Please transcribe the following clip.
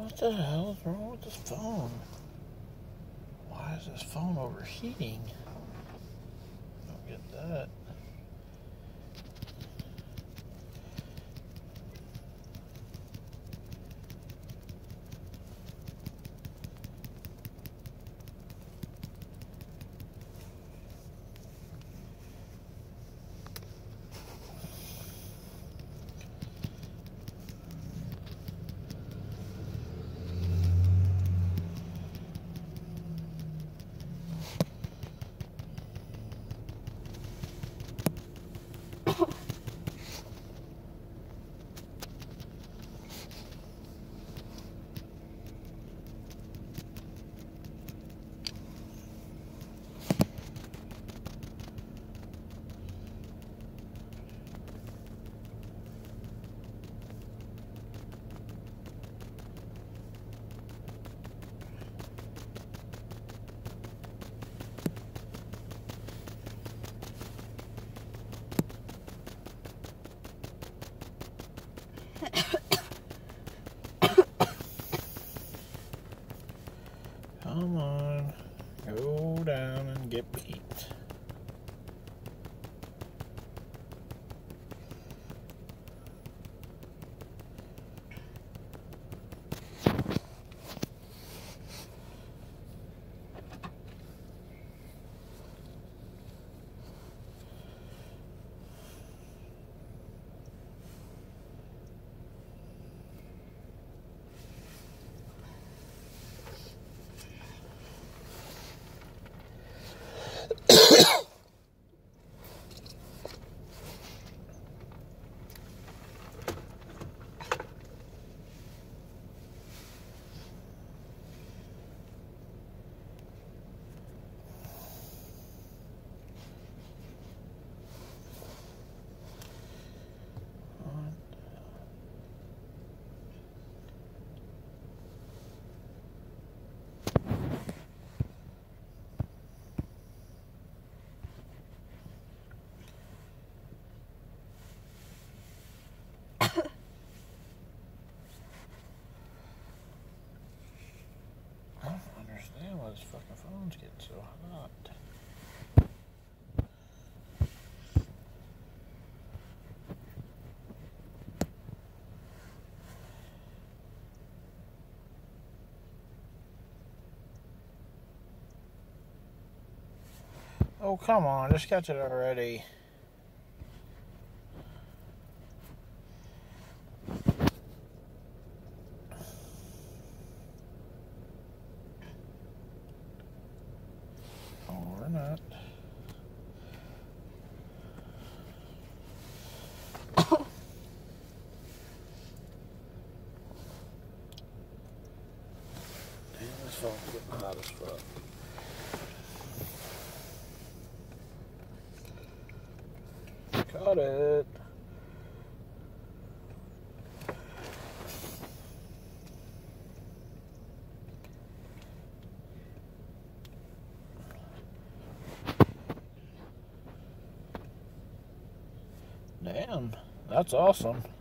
What the hell is wrong with this phone? Why is this phone overheating? Don't get that. Come on, go down and get beat. I don't understand why this fucking phone's getting so hot. Oh, come on, just catch it already. Or not. Damn, this phone's getting hot as fuck. Got it. Damn, that's awesome.